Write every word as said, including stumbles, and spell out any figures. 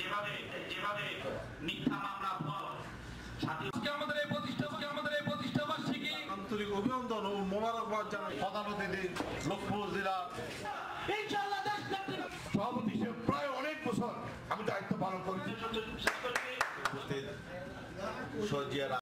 যেভাবে যেভাবে মিথ্যা মামলা আমাদের এই প্রতিষ্ঠাকে আমাদের এই প্রতিষ্ঠাবার্ষিকী আন্তরিক অভিনন্দন ও মোবারকবাদ জানাই প্রধান অতিথি লক্ষ্মীপুর জেলা ইনশাআল্লাহ দেশ সভাপতি হিসেবে প্রায় অনেক বছর আমি দায়িত্ব পালন করেছি।